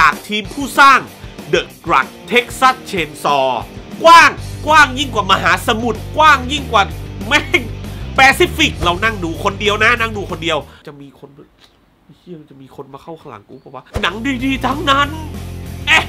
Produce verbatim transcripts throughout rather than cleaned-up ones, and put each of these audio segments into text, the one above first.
จากทีมผู้สร้าง The Grudge Texas Chainsaw กว้างกว้างยิ่งกว่ามหาสมุทรกว้างยิ่งกว่าแม่งแปซิฟิกเรานั่งดูคนเดียวนะนั่งดูคนเดียวจะมีคนเฮียจะมีคนมาเข้าข้างหลังกูป่าวะหนังดีๆทั้งนั้นเอ๊ะ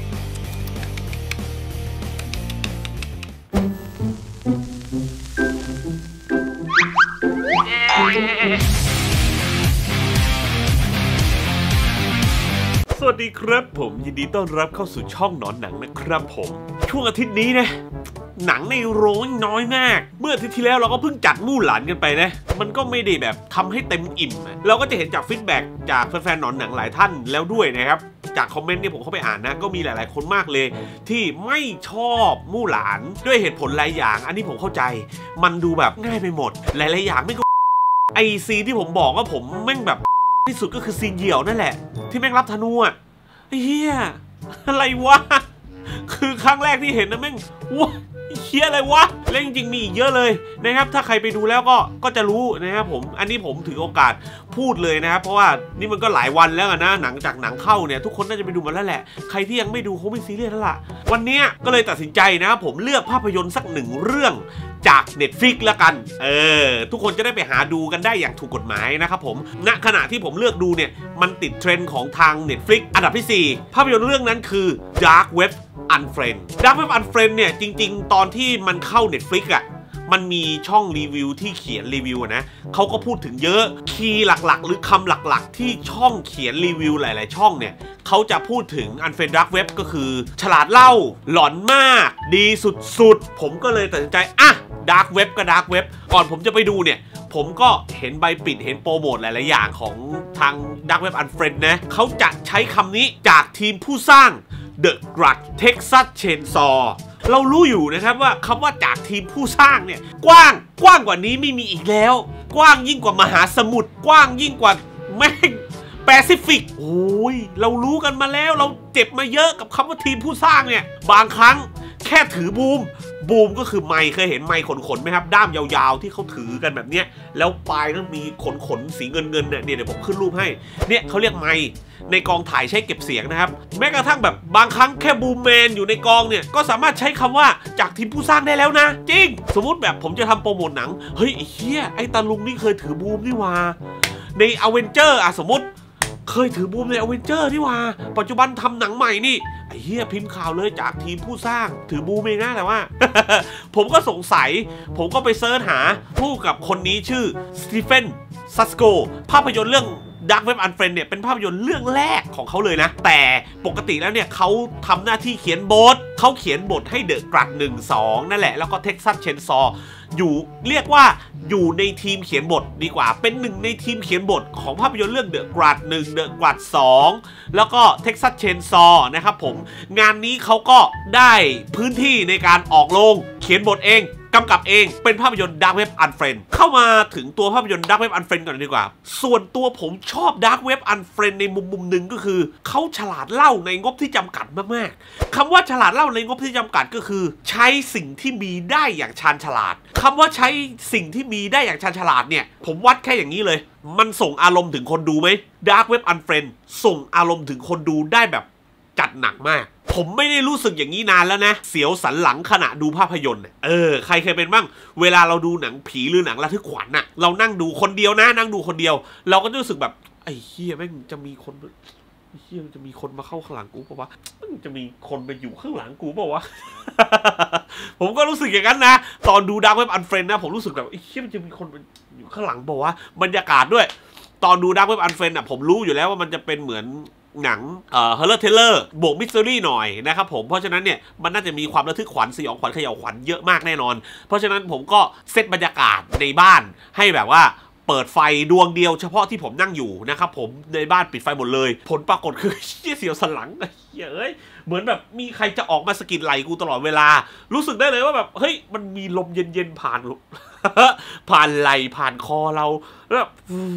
สวัสดีครับผมยินดีต้อนรับเข้าสู่ช่องหนอนหนังนะครับผมช่วงอาทิตย์นี้นะหนังในโรงน้อยมากเมื่ออาทิตย์ที่แล้วเราก็เพิ่งจัดมู่หลานกันไปนะมันก็ไม่ได้แบบทำให้เต็มอิ่มเราก็จะเห็นจากฟีดแบ็กจากแฟนๆหนอนหนังหลายท่านแล้วด้วยนะครับจากคอมเมนต์ที่ผมเข้าไปอ่านนะก็มีหลายๆคนมากเลยที่ไม่ชอบมู่หลานด้วยเหตุผลหลายอย่างอันนี้ผมเข้าใจมันดูแบบง่ายไปหมดหลายๆอย่างไม่ก็ไอซีที่ผมบอกว่าผมแม่งแบบที่สุดก็คือซีนเหี่ยวนั่นแหละที่แม่งรับธนูอ่ะเฮียอะไรวะคือครั้งแรกที่เห็นนะแม่งว้าเฮียอะไรวะเล่นจริงมีอีกเยอะเลยนะครับถ้าใครไปดูแล้วก็ก็จะรู้นะครับผมอันนี้ผมถือโอกาสพูดเลยนะครับเพราะว่านี่มันก็หลายวันแล้วนะหนังจากหนังเข้าเนี่ยทุกคนน่าจะไปดูมาแล้วแหละใครที่ยังไม่ดูคงไม่ซีเรียสแล้วล่ะวันนี้ก็เลยตัดสินใจนะครับผมเลือกภาพยนตร์สักหนึ่งเรื่องจาก Netflix แล้วกันเออทุกคนจะได้ไปหาดูกันได้อย่างถูกกฎหมายนะครับผมณขณะที่ผมเลือกดูเนี่ยมันติดเทรนด์ของทาง Netflix อันดับที่สี่ภาพยนตร์เรื่องนั้นคือ Dark Web Unfriend Dark Web Unfriend เนี่ยจริงๆตอนที่มันเข้า Netflix อ่ะมันมีช่องรีวิวที่เขียนรีวิวนะเขาก็พูดถึงเยอะคีย์หลักๆหรือคำหลักๆที่ช่องเขียนรีวิวหลายๆช่องเนี่ยเขาจะพูดถึง Unfriend Dark Web ก็คือฉลาดเล่าหลอนมากดีสุดๆผมก็เลยตัดสินใจอ่ะ Dark Web ก็ Dark Web ก่อนผมจะไปดูเนี่ยผมก็เห็นใบปิดเห็นโปรโมทหลายๆอย่างของทาง Dark Web Unfriend นะเขาจะใช้คำนี้จากทีมผู้สร้าง The Grudge Texas Chainsaw เรารู้อยู่นะครับว่าคำว่าจากทีมผู้สร้างเนี่ยกว้างกว้างกว่านี้ไม่มีอีกแล้วกว้างยิ่งกว่ามหาสมุทรกว้างยิ่งกว่าแม่งแปซิฟิกโอ้ยเรารู้กันมาแล้วเราเจ็บมาเยอะกับคำว่าทีมผู้สร้างเนี่ยบางครั้งแค่ถือบูมบูมก็คือไมค์เคยเห็นไมค์ขนๆไหมครับด้ามยาวๆที่เขาถือกันแบบเนี้ยแล้วปลายต้องมีขนๆสีเงินๆเนี่ยเดี๋ยวผมขึ้นรูปให้เนี่ยเขาเรียกไมค์ในกองถ่ายใช้เก็บเสียงนะครับแม้กระทั่งแบบบางครั้งแค่บูมแมนอยู่ในกองเนี่ยก็สามารถใช้คำว่าจากทีมผู้สร้างได้แล้วนะจริงสมมุติแบบผมจะทำโปรโมทหนังเฮ้ยไอ้เหี้ยไอ้ตาลุงนี่เคยถือบูมนี่ว่าในอเวนเจอร์อะสมมติเคยถือบูมในอเวนเจอร์ที่ว่าปัจจุบันทำหนังใหม่นี่ไอ้เหี้ยพิมพ์ข่าวเลยจากทีมผู้สร้างถือบูมเองนะแต่ว่า ผมก็สงสัยผมก็ไปเซิร์ชหาผู้กับคนนี้ชื่อสตีเฟนซัสโกภาพยนตร์เรื่องDark Web Unfriend เนี่ยเป็นภาพยนตร์เรื่องแรกของเขาเลยนะแต่ปกติแล้วเนี่ยเขาทำหน้าที่เขียนบทเขาเขียนบทให้ The Grudge หนึ่ง สองนั่นแหละแล้วก็ Texas Chainsaw อยู่เรียกว่าอยู่ในทีมเขียนบทดีกว่าเป็นหนึ่งในทีมเขียนบทของภาพยนตร์เรื่อง The Grudge หนึ่ง The Grudge สองแล้วก็ Texas Chainsaw นะครับผมงานนี้เขาก็ได้พื้นที่ในการออกโรงเขียนบทเองกำกับเองเป็นภาพยนตร์ Dark Web Unfriend เข้ามาถึงตัวภาพยนตร์ Dark Web Unfriend ก่อนดีกว่าส่วนตัวผมชอบ Dark Web Unfriend ในมุมมุมหนึ่งก็คือเขาฉลาดเล่าในงบที่จำกัดมากๆคำว่าฉลาดเล่าในงบที่จำกัดก็คือใช้สิ่งที่มีได้อย่างชาญฉลาดคำว่าใช้สิ่งที่มีได้อย่างชาญฉลาดเนี่ยผมวัดแค่อย่างนี้เลยมันส่งอารมณ์ถึงคนดูไหม Dark Web Unfriend ส่งอารมณ์ถึงคนดูได้แบบจัดหนักมากผมไม่ได้รู้สึกอย่างนี้นานแล้วนะเสียวสันหลังขณะดูภาพยนตร์เออใครเคยเป็นบ้างเวลาเราดูหนังผีหรือหนังระทึกขวัญน่ะเรานั่งดูคนเดียวนะนั่งดูคนเดียวเราก็รู้สึกแบบไอ้เหี้ยแม่งจะมีคนไอ้เหี้ยจะมีคนมาเข้าข้างหลังกูเปล่าวะจะมีคนมาอยู่ข้างหลังกูเปล่าวะ ผมก็รู้สึกอย่างนั้นนะตอนดู Dark Web Unfriend นะผมรู้สึกแบบไอ้เหี้ยมันจะมีคนมาอยู่ข้างหลังเปล่าวะบรรยากาศด้วยตอนดู Dark Web Unfriend อ่ะผมรู้อยู่แล้วว่ามันจะเป็นเหมือนหนังเอ่อ Horror Thriller บวกมิส t ต r y หน่อยนะครับผมเพราะฉะนั้นเนี่ยมันน่าจะมีความระทึกขวัญสยองขวัญเขย่าขวัญเยอะมากแน่นอนเพราะฉะนั้นผมก็เซตบรรยากาศในบ้านให้แบบว่าเปิดไฟดวงเดียวเฉพาะที่ผมนั่งอยู่นะครับผมในบ้านปิดไฟหมดเลยผลปรากฏคือเชี่ยเสียวสันหลังเฮ้ยเหมือนแบบมีใครจะออกมาสะกิดไหล่กูตลอดเวลารู้สึกได้เลยว่าแบบเฮ้ยมันมีลมเย็นๆผ่าน ผ่านไหล่ผ่านคอเราแล้ว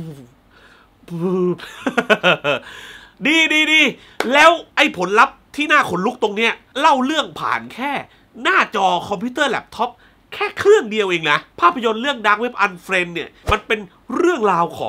ดีดีดีแล้วไอ้ผลลัพธ์ที่น่าขนลุกตรงเนี้ยเล่าเรื่องผ่านแค่หน้าจอคอมพิวเตอร์แล็ปท็อปแค่เครื่องเดียวเองนะภาพยนตร์เรื่อง Dark Web Unfriend เนี่ยมันเป็นเรื่องราวของ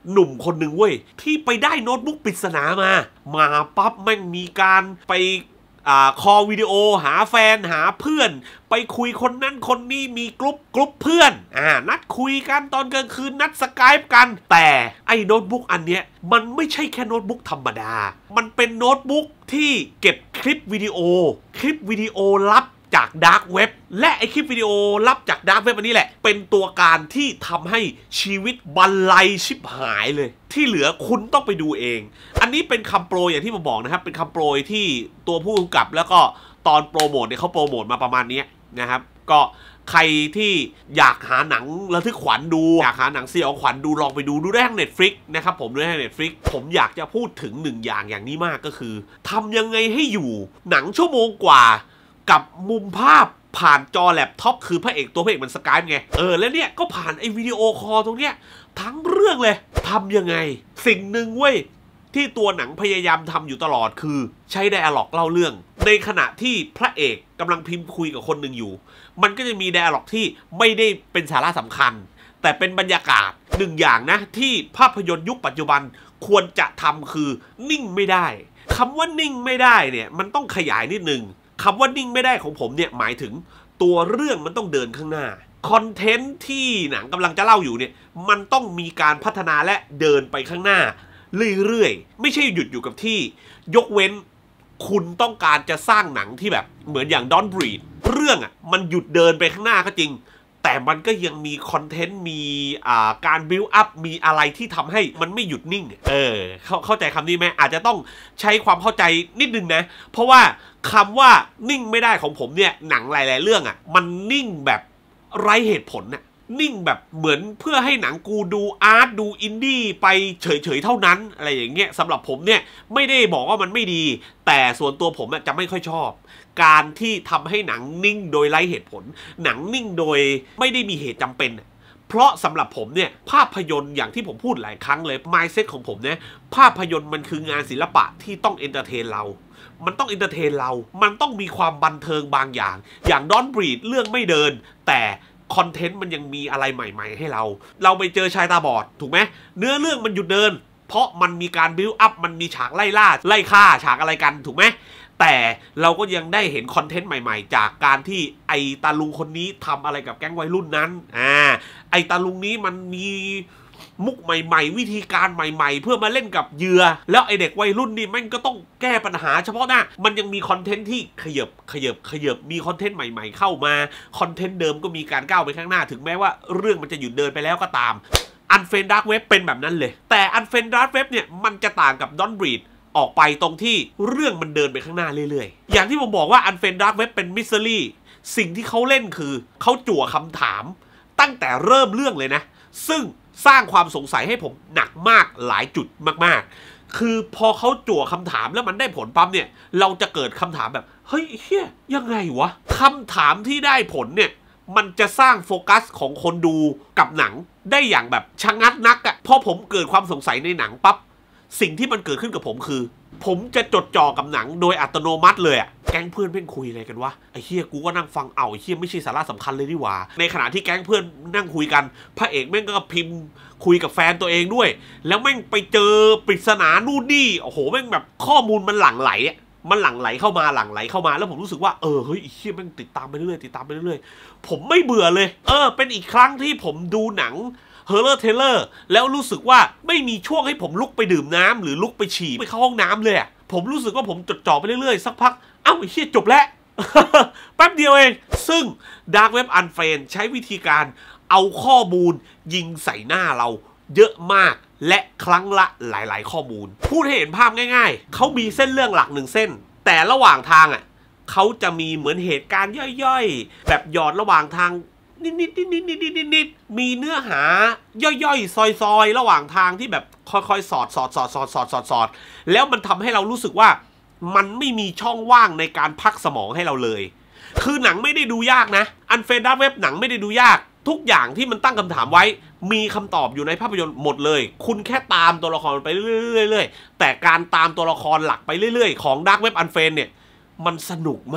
หนุ่มคนหนึ่งเว้ยที่ไปได้โน้ตบุ๊กปริศนามามาปั๊บแม่งมีการไปอ่าคอลวิดีโอหาแฟนหาเพื่อนไปคุยคนนั้นคนนี้มีกลุ่มกลุ่มเพื่อนอ่านัดคุยกันตอนกลางคืนนัดสกายป์กันแต่ไอ้โน้ตบุ๊กอันเนี้ยมันไม่ใช่แค่โน้ตบุ๊กธรรมดามันเป็นโน้ตบุ๊กที่เก็บคลิปวิดีโอคลิปวิดีโอลับจากดาร์กเว็บและไอคลิปวิดีโอลับจากดาร์กเว็บอันนี้แหละเป็นตัวการที่ทำให้ชีวิตบันไลชิบหายเลยที่เหลือคุณต้องไปดูเองอันนี้เป็นคำโปรยอย่างที่ผมบอกนะครับเป็นคำโปรยที่ตัวผู้กำกับแล้วก็ตอนโปรโมทเนี่ยเขาโปรโมทมาประมาณนี้นะครับก็ใครที่อยากหาหนังระทึกขวัญดูอยากหาหนังสยองขวัญดูลองไปดูดูได้ทาง Netflix นะครับผมดูได้ทาง Netflix ผมอยากจะพูดถึงหนึ่งอย่างอย่างนี้มากก็คือทำยังไงให้อยู่หนังชั่วโมงกว่ากับมุมภาพผ่านจอแล็ปท็อปคือพระเอกตัวพระเอกมันสกายไงเออแล้วเนี่ยก็ผ่านไอ้วิดีโอคอลตรงเนี้ยทั้งเรื่องเลยทำยังไงสิ่งหนึ่งเว้ยที่ตัวหนังพยายามทำอยู่ตลอดคือใช้ไดอะล็อกเล่าเรื่องในขณะที่พระเอกกำลังพิมพ์คุยกับคนหนึ่งอยู่มันก็จะมีไดอะล็อกที่ไม่ได้เป็นสาระสำคัญแต่เป็นบรรยากาศหนึ่งอย่างนะที่ภาพยนตร์ยุคปัจจุบันควรจะทำคือนิ่งไม่ได้คำว่านิ่งไม่ได้เนี่ยมันต้องขยายนิดนึงคำว่านิ่งไม่ได้ของผมเนี่ยหมายถึงตัวเรื่องมันต้องเดินข้างหน้าคอนเทนต์ที่หนังกำลังจะเล่าอยู่เนี่ยมันต้องมีการพัฒนาและเดินไปข้างหน้าเรื่อยๆไม่ใช่หยุดอยู่กับที่ยกเว้นคุณต้องการจะสร้างหนังที่แบบเหมือนอย่าง Don't Breathe เรื่องอ่ะมันหยุดเดินไปข้างหน้าก็จริงแต่มันก็ยังมีคอนเทนต์มีอ่าการบิวอัพมีอะไรที่ทำให้มันไม่หยุดนิ่งเออเข้าเข้าใจคำนี้ไหมอาจจะต้องใช้ความเข้าใจนิดนึงนะเพราะว่าคำว่านิ่งไม่ได้ของผมเนี่ยหนังหลายๆเรื่องอ่ะมันนิ่งแบบไร้เหตุผลน่ะนิ่งแบบเหมือนเพื่อให้หนังกูดูอาร์ตดูอินดี้ไปเฉยๆเท่านั้นอะไรอย่างเงี้ยสำหรับผมเนี่ยไม่ได้บอกว่ามันไม่ดีแต่ส่วนตัวผมจะไม่ค่อยชอบการที่ทำให้หนังนิ่งโดยไร้เหตุผลหนังนิ่งโดยไม่ได้มีเหตุจำเป็นเพราะสำหรับผมเนี่ยภาพยนตร์อย่างที่ผมพูดหลายครั้งเลย mindset ของผมเนี่ยภาพยนตร์มันคืองานศิลปะที่ต้องเอนเตอร์เทนเรามันต้องเอนเตอร์เทนเรามันต้องมีความบันเทิงบางอย่างอย่าง Don't Breathe เรื่องไม่เดินแต่คอนเทนต์มันยังมีอะไรใหม่ๆให้เราเราไปเจอชายตาบอดถูกไหมเนื้อเรื่องมันหยุดเดินเพราะมันมีการบิวอัพมันมีฉากไล่ล่าไล่ฆ่าฉากอะไรกันถูกไหมแต่เราก็ยังได้เห็นคอนเทนต์ใหม่ๆจากการที่ไอตาลุงคนนี้ทำอะไรกับแก๊งวัยรุ่นนั้นอ่าไอตาลุงนี้มันมีมุกใหม่ๆวิธีการใหม่ๆเพื่อมาเล่นกับเหยื่อแล้วไอเด็กวัยรุ่นนี่แม่งก็ต้องแก้ปัญหาเฉพาะหน้ามันยังมีคอนเทนต์ที่ขยับขยับขยับมีคอนเทนต์ใหม่ๆเข้ามาคอนเทนต์เดิมก็มีการก้าวไปข้างหน้าถึงแม้ว่าเรื่องมันจะหยุดเดินไปแล้วก็ตาม Unfriended Dark Web เป็นแบบนั้นเลยแต่ Unfriended Dark Web เนี่ยมันจะต่างกับ Don't Breathe ออกไปตรงที่เรื่องมันเดินไปข้างหน้าเรื่อยๆอย่างที่ผมบอกว่า Unfriended Dark Web เป็นมิสซิลี่สิ่งที่เขาเล่นคือเขาจั่วคำถามตั้งแต่เริ่มเรื่องเลยนะซึ่งสร้างความสงสัยให้ผมหนักมากหลายจุดมากๆคือพอเขาจั่วคำถามแล้วมันได้ผลปั๊บเนี่ยเราจะเกิดคำถามแบบเฮ้ยเฮียยังไงวะคำถามที่ได้ผลเนี่ยมันจะสร้างโฟกัสของคนดูกับหนังได้อย่างแบบชะงัดนักอะพอผมเกิดความสงสัยในหนังปั๊บสิ่งที่มันเกิดขึ้นกับผมคือผมจะจดจ่อกับหนังโดยอัตโนมัติเลยอะแก๊งเพื่อนเพ่งคุยอะไรกันวะไอ้เฮียกูก็นั่งฟังเอาไอ้เฮียไม่ใช่สาระสำคัญเลยดีกว่าในขณะที่แก๊งเพื่อนนั่งคุยกันพระเอกแม่งก็พิมพ์คุยกับแฟนตัวเองด้วยแล้วแม่งไปเจอปริศนานู่นนี่โอ้โหแม่งแบบข้อมูลมันหลั่งไหลอะมันหลั่งไหลเข้ามาหลั่งไหลเข้ามาแล้วผมรู้สึกว่าเออเฮ้ยไอ้เฮียแม่งติดตามไปเรื่อยติดตามไปเรื่อยผมไม่เบื่อเลยเออเป็นอีกครั้งที่ผมดูหนังเฮอร์เรอร์เทเลอร์แล้วรู้สึกว่าไม่มีช่วงให้ผมลุกไปดื่มน้ำหรือลุกไปฉี่ไปเข้าห้องน้ำเลยอะผมรู้สึกว่าผมจดจ่อไปเรื่อยๆสักพักเอ้าไอ้เหี้ยจบแล้ว แป๊บเดียวเองซึ่ง Dark Web Unfriended ใช้วิธีการเอาข้อมูลยิงใส่หน้าเราเยอะมากและครั้งละหลายๆข้อมูลพูดให้เห็นภาพง่ายๆเขามีเส้นเรื่องหลักหนึ่งเส้นแต่ระหว่างทางอ่ะเขาจะมีเหมือนเหตุการณ์ย่อยๆแบบหยอดระหว่างทางนิดๆนิดๆนิดๆนิดๆมีเนื้อหาย่อยๆซอยๆระหว่างทางที่แบบค่อยๆสอดสอดสอดสอดสอดสอดสอดแล้วมันทำให้เรารู้สึกว่ามันไม่มีช่องว่างในการพักสมองให้เราเลยคือหนังไม่ได้ดูยากนะ Unfriended Dark Web หนังไม่ได้ดูยากทุกอย่างที่มันตั้งคำถามไว้มีคำตอบอยู่ในภาพยนตร์หมดเลยคุณแค่ตามตัวละครไปเรื่อยๆแต่การตามตัวละครหลักไปเรื่อยๆของ Dark Web Unfriended เนี่ยมันสนุกมาก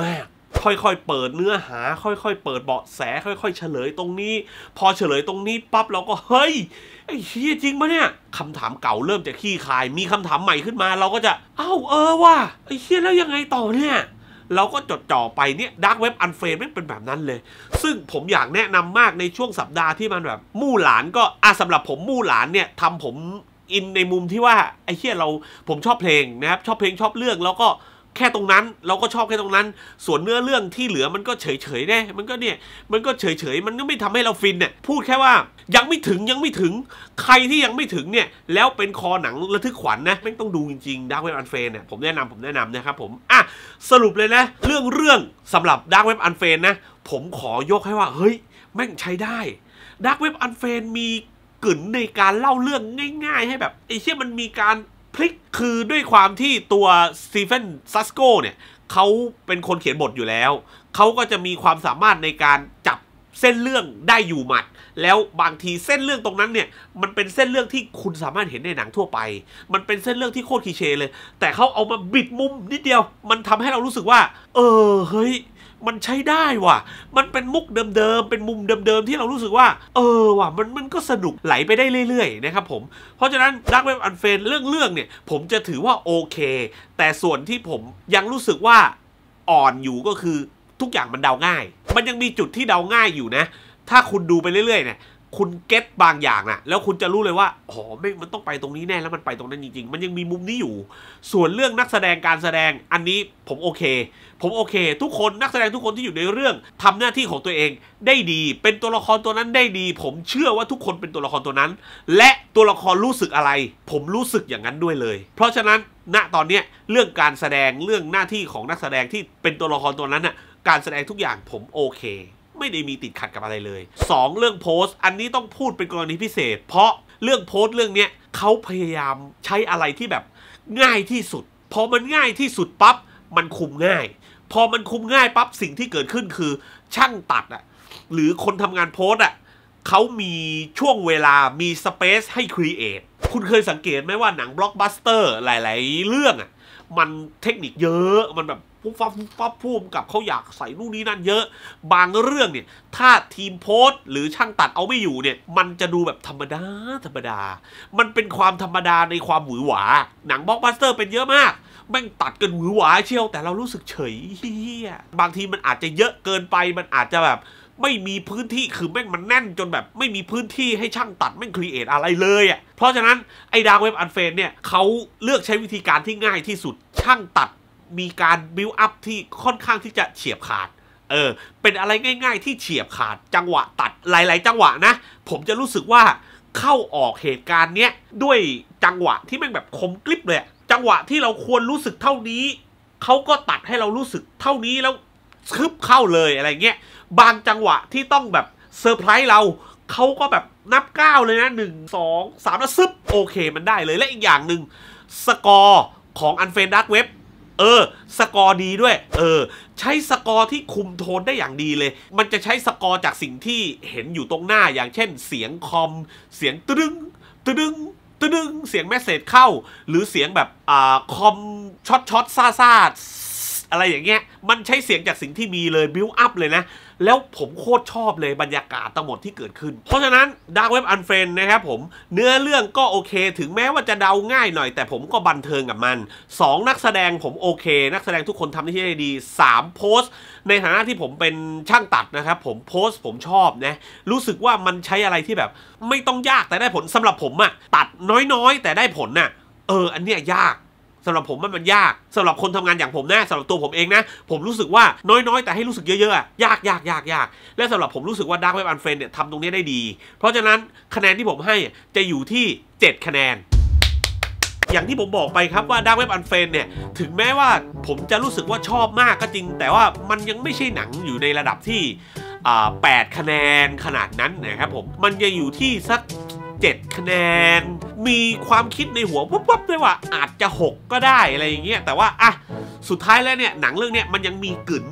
ค่อยๆเปิดเนื้อหาค่อยๆเปิดเบาะแสค่อยๆเฉลยตรงนี้พอเฉลยตรงนี้ปั๊บเราก็เฮ้ยไอ้เหี้ยจริงปะเนี่ยคำถามเก่าเริ่มจะขี้คายมีคำถามใหม่ขึ้นมาเราก็จะเอ้าเออว่ะไอ้เหี้ยแล้วยังไงต่อเนี่ยเราก็จดจ่อไปเนี่ยดาร์กเว็บอันเฟรนไม่เป็นแบบนั้นเลยซึ่งผมอยากแนะนำมากในช่วงสัปดาห์ที่มันแบบมู่หลานก็อ่ะสำหรับผมมู่หลานเนี่ยทำผมอินในมุมที่ว่าไอ้เหี้ยเราผมชอบเพลงนะครับชอบเพลงชอบเรื่องแล้วก็แค่ตรงนั้นเราก็ชอบแค่ตรงนั้นส่วนเนื้อเรื่องที่เหลือมันก็เฉยเฉยแน่มันก็เนี่ยมันก็เฉยเฉยมันก็ไม่ทำให้เราฟินเนี่ยพูดแค่ว่ายังไม่ถึงยังไม่ถึงใครที่ยังไม่ถึงเนี่ยแล้วเป็นคอหนังระทึกขวัญ นะไม่ต้องดูจริงๆ Dark Web Unfriended เนี่ยผมแนะนำผมแนะนำนะครับผมอ่ะสรุปเลยนะเรื่องเรื่องสำหรับ Dark Web Unfriended นะผมขอยกให้ว่าเฮ้ยแม่งใช้ได้ Dark Web Unfriended มีกึ่นในการเล่าเรื่องง่ายๆให้แบบไอ้เชี่ยมันมีการพลิกคือด้วยความที่ตัวสตีเฟนซัสโกเนี่ยเขาเป็นคนเขียนบทอยู่แล้วเขาก็จะมีความสามารถในการจับเส้นเรื่องได้อยู่หมัดแล้วบางทีเส้นเรื่องตรงนั้นเนี่ยมันเป็นเส้นเรื่องที่คุณสามารถเห็นในหนังทั่วไปมันเป็นเส้นเรื่องที่โคตรคลีเช่เลยแต่เขาเอามาบิดมุมนิดเดียวมันทำให้เรารู้สึกว่าเออเฮ้ยมันใช้ได้ว่ะมันเป็นมุกเดิมๆเป็นมุมเดิมๆที่เรารู้สึกว่าเออว่ะมันมันก็สนุกไหลไปได้เรื่อยๆนะครับผมเพราะฉะนั้น Dark Web Unfriended เรื่องเรื่องเนี่ยผมจะถือว่าโอเคแต่ส่วนที่ผมยังรู้สึกว่าอ่อนอยู่ก็คือทุกอย่างมันเดาง่ายมันยังมีจุดที่เดาง่ายอยู่นะถ้าคุณดูไปเรื่อยๆเนี่ยคุณเก็ตบางอย่างนะแล้วคุณจะรู้เลยว่าอ๋อไม่มันต้องไปตรงนี้แน่แล้วมันไปตรงนั้นจริงๆมันยังมีมุมนี้อยู่ส่วนเรื่องนักแสดงการแสดงอันนี้ผมโอเคผมโอเคทุกคนนักแสดงทุกคนที่อยู่ในเรื่องทำหน้าที่ของตัวเองได้ดีเป็นตัวละครตัวนั้นได้ดีผมเชื่อว่าทุกคนเป็นตัวละครตัวนั้นและตัวละครรู้สึกอะไรผมรู้สึกอย่างนั้นด้วยเลยเพราะฉะนั้นณตอนนี้เรื่องการแสดงเรื่องหน้าที่ของนักแสดงที่เป็นตัวละครตัวนั้นน่ะการแสดงทุกอย่างผมโอเคไม่ได้มีติดขัดกับอะไรเลยสองเรื่องโพสต์อันนี้ต้องพูดเป็นกรณีพิเศษเพราะเรื่องโพสต์เรื่องเนี้ยเขาพยายามใช้อะไรที่แบบง่ายที่สุดพอมันง่ายที่สุดปั๊บมันคุมง่ายพอมันคุมง่ายปั๊บสิ่งที่เกิดขึ้นคือช่างตัดอ่ะหรือคนทำงานโพสต์อ่ะเขามีช่วงเวลามีสเปซให้ครีเอทคุณเคยสังเกตไหมว่าหนังบล็อกบัสเตอร์หลายๆเรื่องอ่ะมันเทคนิคเยอะมันแบบปุ๊บปั๊บปุ๊บปั๊บพูดกับเขาอยากใส่นู่นนี่นั่นเยอะบางเรื่องเนี่ยถ้าทีมโพสต์หรือช่างตัดเอาไม่อยู่เนี่ยมันจะดูแบบธรรมดาธรรมดามันเป็นความธรรมดาในความหวือหวาหนังบล็อกบัสเตอร์เป็นเยอะมากแม่งตัดกันหวือหวาเชียวแต่เรารู้สึกเฉยเฮียบางทีมันอาจจะเยอะเกินไปมันอาจจะแบบไม่มีพื้นที่คือแม่งมันแน่นจนแบบไม่มีพื้นที่ให้ช่างตัดแม่งครีเอทอะไรเลยอ่ะเพราะฉะนั้นไอ้ Dark Web Unfriended เนี่ยเขาเลือกใช้วิธีการที่ง่ายที่สุดช่างตัดมีการบิวอัพที่ค่อนข้างที่จะเฉียบขาดเออเป็นอะไรง่ายๆที่เฉียบขาดจังหวะตัดหลายๆจังหวะนะผมจะรู้สึกว่าเข้าออกเหตุการณ์เนี้ยด้วยจังหวะที่แม่งแบบคมกริบเลยจังหวะที่เราควรรู้สึกเท่านี้เขาก็ตัดให้เรารู้สึกเท่านี้แล้วคึบเข้าเลยอะไรเงี้ยบางจังหวะที่ต้องแบบเซอร์ไพรส์เราเขาก็แบบนับก้าวเลยนะหนึ่งสองสามแล้วซึบโอเคมันได้เลยและอีกอย่างหนึ่งสกอร์ของ Unfriended Dark Web เออสกอร์ดีด้วยเออใช้สกอร์ที่คุมโทนได้อย่างดีเลยมันจะใช้สกอร์จากสิ่งที่เห็นอยู่ตรงหน้าอย่างเช่นเสียงคอมเสียงตึ้งตึ้งตึ้งเสียงแมสเสจเข้าหรือเสียงแบบอ่าคอมช็อตช็อตซ่าซ่าอะไรอย่างเงี้ยมันใช้เสียงจากสิ่งที่มีเลยบิวอัพเลยนะแล้วผมโคตรชอบเลยบรรยากาศทั้งหมดที่เกิดขึ้นเพราะฉะนั้น Dark Web Unfriended นะครับผมเนื้อเรื่องก็โอเคถึงแม้ว่าจะเดาง่ายหน่อยแต่ผมก็บันเทิงกับมันสองนักแสดงผมโอเคนักแสดงทุกคนทำหน้าที่ได้ดีสามโพสต์ในฐานะที่ผมเป็นช่างตัดนะครับผมโพสต์ผมชอบนะรู้สึกว่ามันใช้อะไรที่แบบไม่ต้องยากแต่ได้ผลสำหรับผมอะตัดน้อยๆแต่ได้ผลน่ะเอออันเนี้ยยากสำหรับผมมันมันยากสำหรับคนทำงานอย่างผมนะสำหรับตัวผมเองนะผมรู้สึกว่าน้อยๆแต่ให้รู้สึกเยอะๆยากยากยากยากและสำหรับผมรู้สึกว่า Dark Web Unfriended เนี่ยทำตรงนี้ได้ดีเพราะฉะนั้นคะแนนที่ผมให้จะอยู่ที่เจ็ดคะแนนอย่างที่ผมบอกไปครับว่า Dark Web Unfriended เนี่ยถึงแม้ว่าผมจะรู้สึกว่าชอบมากก็จริงแต่ว่ามันยังไม่ใช่หนังอยู่ในระดับที่แปดคะแนนขนาดนั้นนะครับผมมันจะอยู่ที่สักเจ็ดคะแนนมีความคิดในหัวปุ๊บๆด้วยว่าอาจจะหกก็ได้อะไรอย่างเงี้ยแต่ว่าอ่ะสุดท้ายแล้วเนี่ยหนังเรื่องเนี้ยมันยังมีกึ๋น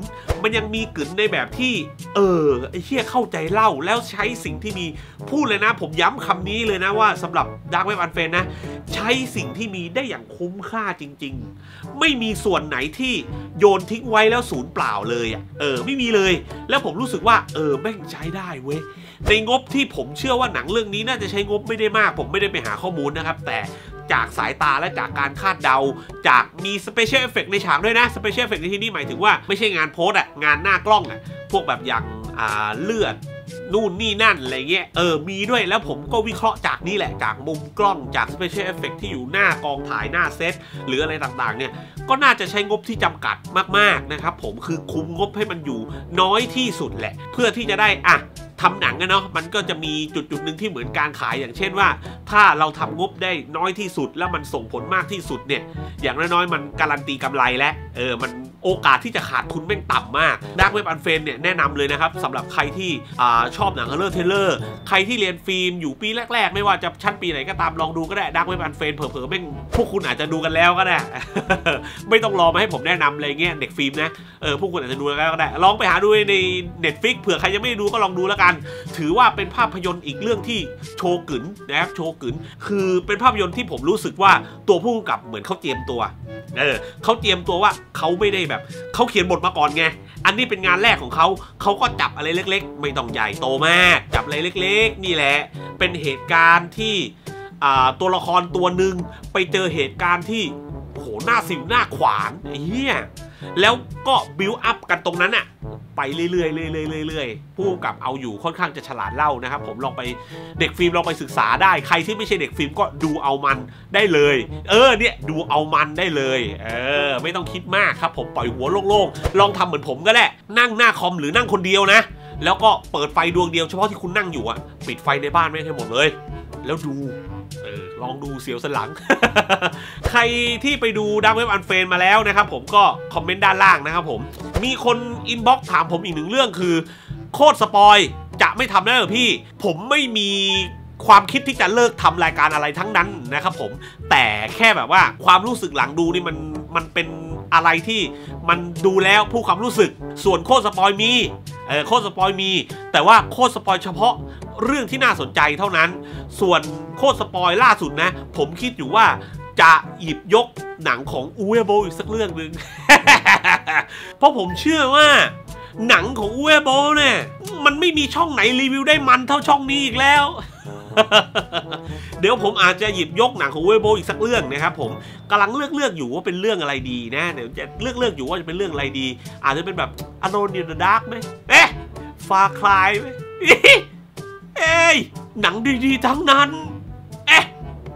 มันยังมีกึ๋นในแบบที่เออไอ้เหี้ยเข้าใจเล่าแล้วใช้สิ่งที่มีพูดเลยนะผมย้ำคำนี้เลยนะว่าสำหรับ Dark Web Unfriend นะใช้สิ่งที่มีได้อย่างคุ้มค่าจริงๆไม่มีส่วนไหนที่โยนทิ้งไว้แล้วศูนย์เปล่าเลยอ่ะเออไม่มีเลยแล้วผมรู้สึกว่าเออแม่งใช้ได้เว้ยในงบที่ผมเชื่อว่าหนังเรื่องนี้น่าจะใช้งบไม่ได้มากผมไม่ได้ไปหาข้อมูลนะครับแต่จากสายตาและจากการคาดเดาจากมีสเปเชียลเอฟเฟกต์ในฉากด้วยนะสเปเชียลเอฟเฟกต์ในที่นี้หมายถึงว่าไม่ใช่งานโพสอะงานหน้ากล้องอะพวกแบบอย่างอ่าเลือดนู่นนี่นั่นอะไรเงี้ยเออมีด้วยแล้วผมก็วิเคราะห์จากนี่แหละจากมุมกล้องจากสเปเชียลเอฟเฟกต์ที่อยู่หน้ากองถ่ายหน้าเซตหรืออะไรต่างๆเนี่ยก็น่าจะใช้งบที่จำกัดมากๆนะครับผมคือคุมงบให้มันอยู่น้อยที่สุดแหละเพื่อที่จะได้อ่ะทำหนังกันเนาะมันก็จะมีจุดจุดหนึ่งที่เหมือนการขายอย่างเช่นว่าถ้าเราทำงบได้น้อยที่สุดแล้วมันส่งผลมากที่สุดเนี่ยอย่างน้อยๆมันการันตีกำไรแล้วเออมันโอกาสที่จะขาดทุนแม่งต่ำมาก Dark Web Unfriend เนี่ยแนะนำเลยนะครับสำหรับใครที่อ่าชอบหนังฮอร์เรอร์เทเลอร์ใครที่เรียนฟิล์มอยู่ปีแรกๆไม่ว่าจะชั้นปีไหนก็ตามลองดูก็ได้ Dark Web Unfriend เผลอๆแม่งพวกคุณอาจจะดูกันแล้วก็ได้ ไม่ต้องรอมาให้ผมแนะนำอะไรเงี้ยเด็กฟิล์มนะเออพวกคุณอาจจะดูแล้วก็ได้ลองไปหาดูใน Netflix เผื่อใครยังไม่ดูก็ลองดูแล้วกันถือว่าเป็นภาพยนตร์อีกเรื่องที่โชกึ๋นนะครับโชกึ๋นคือเป็นภาพยนตร์ที่ผมรู้สึกว่าตัวผู้กำกับเหมือนเขาเตรียมตัวเออเขาเตรียมตัวว่าเขาไม่ได้แบบเขาเขียนบทมาก่อนไงอันนี้เป็นงานแรกของเขาเขาก็จับอะไรเล็กๆไม่ต้องใหญ่โตมากจับอะไรเล็กๆนี่แหละเป็นเหตุการณ์ที่ตัวละครตัวหนึ่งไปเจอเหตุการณ์ที่โหหน้าสิวหน้าขวานไอ้เหี้ยแล้วก็บิวอัพกันตรงนั้นอะไปเรื่อยๆเรื่อยๆเรื่อยๆผู้กำกับเอาอยู่ค่อนข้างจะฉลาดเล่านะครับผมลองไปเด็กฟิล์มลองไปศึกษาได้ใครที่ไม่ใช่เด็กฟิล์มก็ดูเอามันได้เลยเออเนี่ยดูเอามันได้เลยเออไม่ต้องคิดมากครับผมปล่อยหัวโล่งๆลองทำเหมือนผมก็ได้นั่งหน้าคอมหรือนั่งคนเดียวนะแล้วก็เปิดไฟดวงเดียวเฉพาะที่คุณนั่งอยู่อะปิดไฟในบ้านไม่ให้หมดเลยแล้วดูเออลองดูเสียวสันหลัง ใครที่ไปดู Dark Web Unfriend มาแล้วนะครับผมก็คอมเมนต์ด้านล่างนะครับผมมีคนอินบ็อกซ์ถามผมอีกหนึ่งเรื่องคือโคตรสปอยจะไม่ทำได้หรอพี่ผมไม่มีความคิดที่จะเลิกทำรายการอะไรทั้งนั้นนะครับผมแต่แค่แบบว่าความรู้สึกหลังดูนี่มันมันเป็นอะไรที่มันดูแล้วผู้ความรู้สึกส่วนโคตรสปอยมีเออโคตรสปอยมีแต่ว่าโคตรสปอยเฉพาะเรื่องที่น่าสนใจเท่านั้นส่วนโคตรสปอยล่าสุดนะผมคิดอยู่ว่าจะหยิบยกหนังของอูเอโบอีกสักเรื่องหนึ่ง เพราะผมเชื่อว่าหนังของอูเอโบเนี่ยมันไม่มีช่องไหนรีวิวได้มันเท่าช่องนี้อีกแล้ว เดี๋ยวผมอาจจะหยิบยกหนังของอูเอโบอีกสักเรื่องนะครับผมกำลังเลือกเลือกอยู่ว่าเป็นเรื่องอะไรดีนะเดี๋ยวจะเลือกเลือกอยู่ว่าจะเป็นเรื่องอะไรดีอาจจะเป็นแบบ Alone in the Dark ไหมเอ๊ะ Far Cry ไหมเอ้ยหนังดีๆทั้งนั้นเอ๊ะ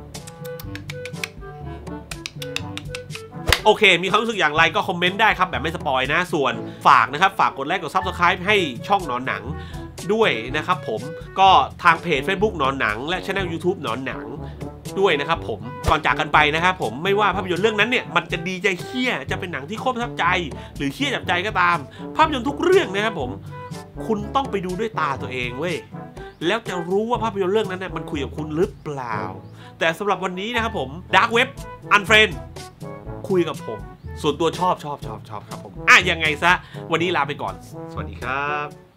โอเคมีความรู้สึกอย่างไรก็คอมเมนต์ได้ครับแบบไม่สปอยนะส่วนฝากนะครับฝากกดไลค์กด ซับสไครบ์ ให้ช่องหนอนหนังด้วยนะครับผมก็ทางเพจ Facebook หนอนหนังและ Channel YouTube หนอนหนังด้วยนะครับผมก่อนจากกันไปนะครับผมไม่ว่าภาพยนตร์เรื่องนั้นเนี่ยมันจะดีใจเหี้ยจะเป็นหนังที่โคตรประทับใจหรือเหี้ยจับใจก็ตามภาพยนตร์ทุกเรื่องนะครับผมคุณต้องไปดูด้วยตาตัวเองเว้ยแล้วจะรู้ว่าภาพยนตร์เรื่องนั้นเนี่ยมันคุยกับคุณหรือเปล่าแต่สำหรับวันนี้นะครับผม Dark Web Unfriend คุยกับผมส่วนตัวชอบชอบชอบชอบครับผมอ่ะยังไงซะวันนี้ลาไปก่อนสวัสดีครับ